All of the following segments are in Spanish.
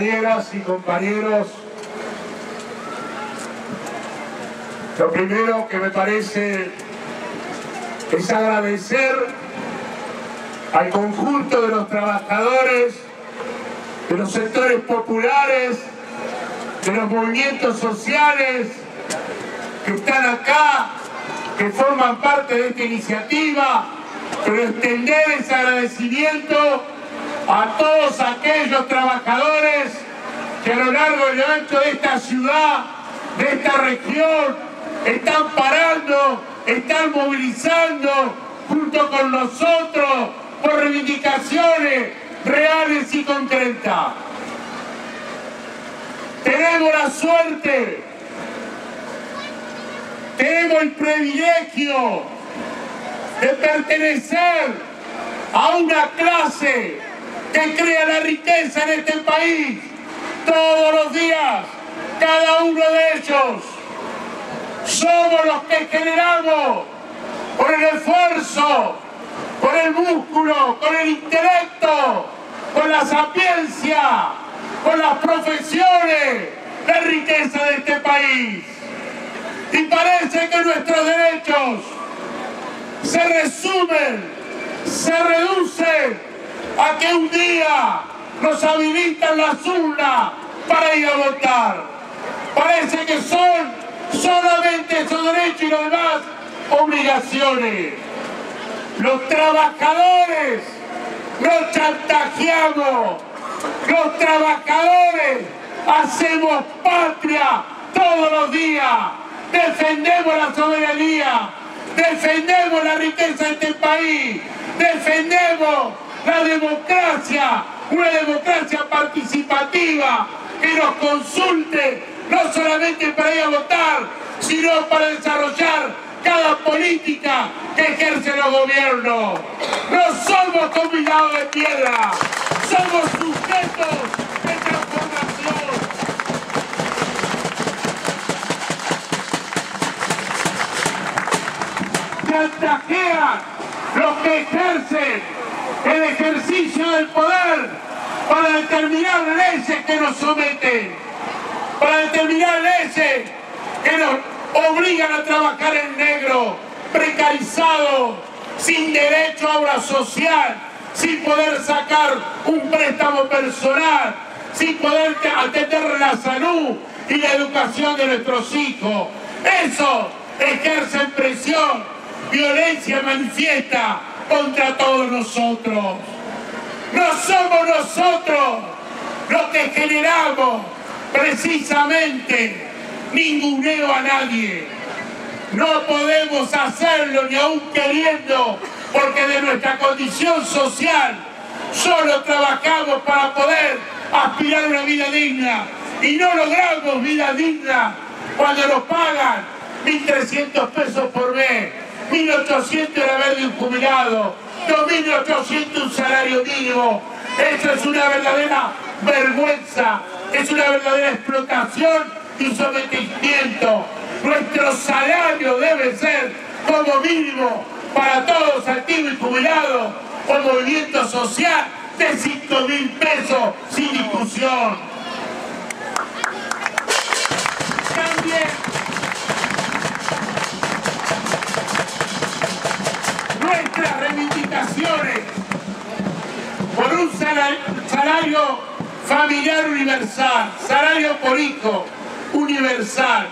compañeras y compañeros, lo primero que me parece es agradecer al conjunto de los trabajadores, de los sectores populares, de los movimientos sociales que están acá, que forman parte de esta iniciativa, pero extender ese agradecimiento a todos aquellos trabajadores que a lo largo y lo ancho de esta ciudad, de esta región, están parando, están movilizando junto con nosotros por reivindicaciones reales y concretas. Tenemos la suerte, tenemos el privilegio de pertenecer a una clase que crea la riqueza en este país todos los días, cada uno de ellos. Somos los que generamos con el esfuerzo, con el músculo, con el intelecto, con la sapiencia, con las profesiones, la riqueza de este país. Y parece que nuestros derechos se resumen, se reducen a que un día nos habilitan las urnas para ir a votar. Parece que son solamente esos derechos y los demás obligaciones. Los trabajadores nos chantajeamos, los trabajadores hacemos patria todos los días, defendemos la soberanía, defendemos la riqueza de este país, defendemos la democracia, una democracia participativa que nos consulte, no solamente para ir a votar, sino para desarrollar cada política que ejercen los gobiernos. No somos convidados de piedra, somos sujetos de transformación. Chantajean los que ejercen el ejercicio del poder para determinar leyes que nos someten, para determinar leyes que nos obligan a trabajar en negro, precarizados, sin derecho a obra social, sin poder sacar un préstamo personal, sin poder atender la salud y la educación de nuestros hijos. Eso ejercen presión, violencia manifiesta contra todos nosotros. No somos nosotros los que generamos precisamente ninguneo a nadie. No podemos hacerlo ni aún queriendo, porque de nuestra condición social solo trabajamos para poder aspirar a una vida digna y no logramos vida digna cuando nos pagan 1.300 pesos por mes, 1.800 el haber de un jubilado, 2.800 un salario mínimo. Eso es una verdadera vergüenza, es una verdadera explotación y sometimiento. Nuestro salario debe ser como mínimo para todos activos y jubilados o movimiento social de 5.000 pesos sin discusión. También nuestras reivindicaciones por un salario familiar universal, salario por hijo universal.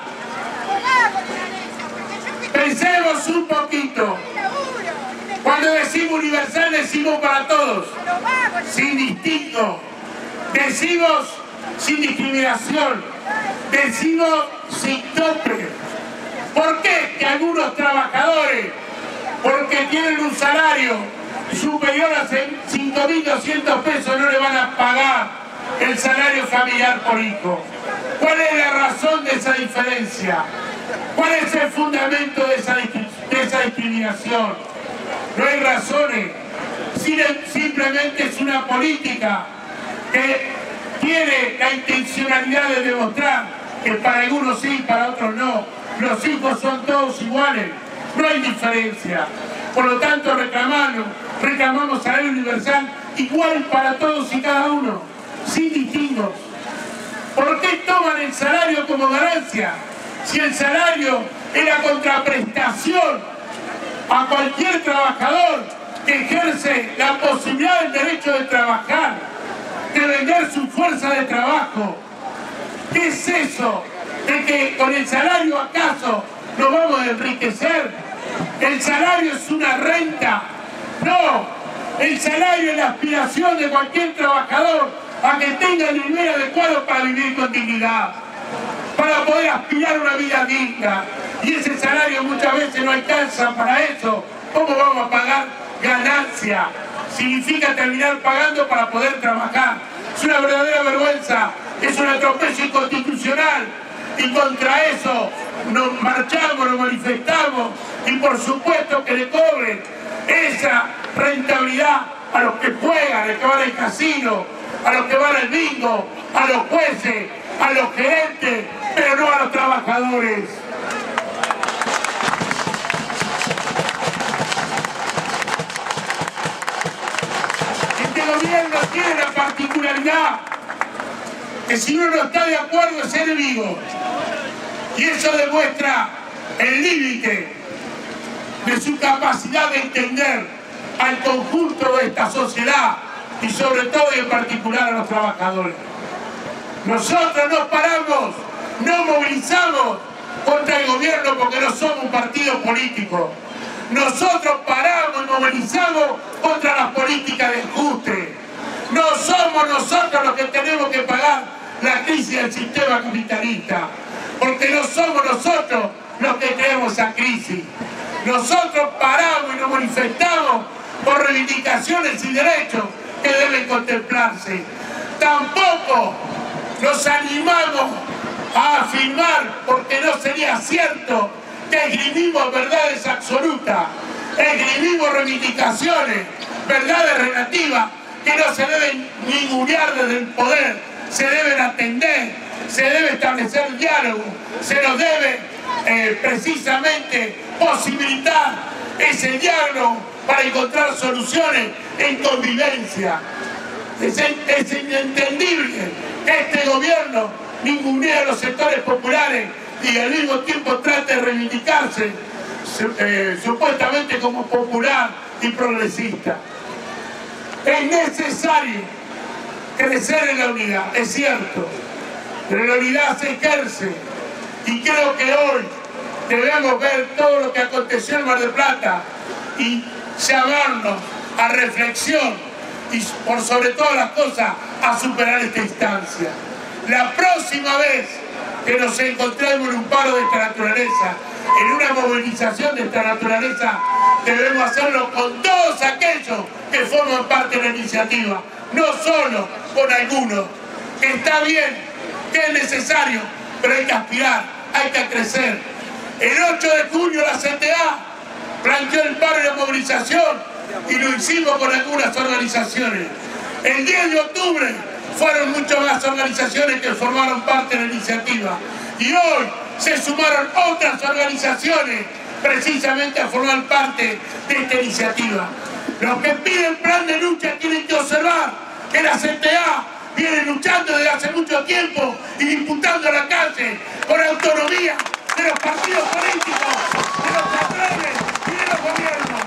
Pensemos un poquito. Cuando decimos universal, decimos para todos, sin distingo. Decimos sin discriminación. Decimos sin tope. ¿Por qué que algunos trabajadores, porque tienen un salario superior a 5.200 pesos, no le van a pagar el salario familiar por hijo? ¿Cuál es la razón de esa diferencia? ¿Cuál es el fundamento de esa discriminación? No hay razones, simplemente es una política que tiene la intencionalidad de demostrar que para algunos sí, para otros no. Los hijos son todos iguales, no hay diferencia. Por lo tanto reclamamos salario universal igual para todos y cada uno, sin distingos. ¿Por qué toman el salario como ganancia? Si el salario es la contraprestación a cualquier trabajador que ejerce la posibilidad del derecho de trabajar, de vender su fuerza de trabajo. ¿Qué es eso? ¿De que con el salario acaso nos vamos a enriquecer? ¿El salario es una renta? No, el salario es la aspiración de cualquier trabajador a que tenga el nivel adecuado para vivir con dignidad, para poder aspirar a una vida digna. Y ese salario muchas veces no alcanza para eso. ¿Cómo vamos a pagar ganancia? Significa terminar pagando para poder trabajar. Es una verdadera vergüenza, es un atropello inconstitucional. Y contra eso nos marchamos, nos manifestamos y por supuesto que le cobren esa rentabilidad a los que juegan, a los que van al casino, a los que van al bingo, a los jueces, a los gerentes, pero no a los trabajadores. Este gobierno tiene la particularidad que si uno no está de acuerdo es enemigo. Y eso demuestra el límite de su capacidad de entender al conjunto de esta sociedad y sobre todo y en particular a los trabajadores. Nosotros nos paramos, no movilizamos contra el gobierno porque no somos un partido político. Nosotros paramos y movilizamos contra las políticas de ajuste. No somos nosotros los que tenemos que pagar la crisis del sistema capitalista, porque no somos nosotros los que creamos esa crisis. Nosotros paramos y nos manifestamos por reivindicaciones y derechos que deben contemplarse. Tampoco nos animamos a afirmar, porque no sería cierto, que esgrimimos verdades absolutas, esgrimimos reivindicaciones, verdades relativas que no se deben ningunear desde el poder, se deben atender, se debe establecer diálogo, se nos debe precisamente posibilitar ese diálogo para encontrar soluciones en convivencia. Es inentendible que este gobierno ningunee a los sectores populares y al mismo tiempo trate de reivindicarse supuestamente como popular y progresista. Es necesario crecer en la unidad, es cierto, pero la unidad se ejerce y creo que hoy debemos ver todo lo que aconteció en Mar del Plata y llamarnos a reflexión y por sobre todas las cosas a superar esta instancia. La próxima vez que nos encontremos en un paro de esta naturaleza, en una movilización de esta naturaleza, debemos hacerlo con todos aquellos que forman parte de la iniciativa, no solo con algunos. Está bien, que es necesario, pero hay que aspirar, hay que crecer. El 8 de junio la CTA planteó el paro y la movilización y lo hicimos con algunas organizaciones. El 10 de octubre fueron muchas más organizaciones que formaron parte de la iniciativa. Y hoy se sumaron otras organizaciones precisamente a formar parte de esta iniciativa. Los que piden plan de lucha tienen que observar que la CTA viene luchando desde hace mucho tiempo y disputando la calle por autonomía de los partidos políticos, de los patrones y de los gobiernos.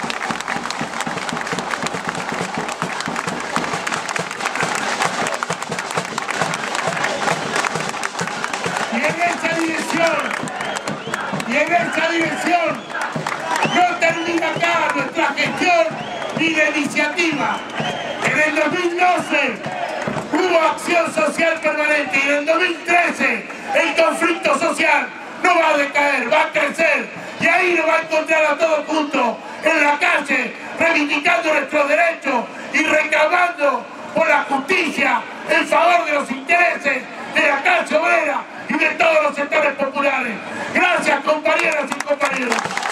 Y en esa dirección no termina acá nuestra gestión ni de iniciativa. En el 2012 hubo acción social permanente y en el 2013 el conflicto social no va a decaer, va a crecer y ahí nos va a encontrar a todos juntos en la calle reivindicando nuestros derechos y reclamando por la justicia en favor de los intereses de la clase obrera y de todos los sectores populares. Gracias, compañeras y compañeros.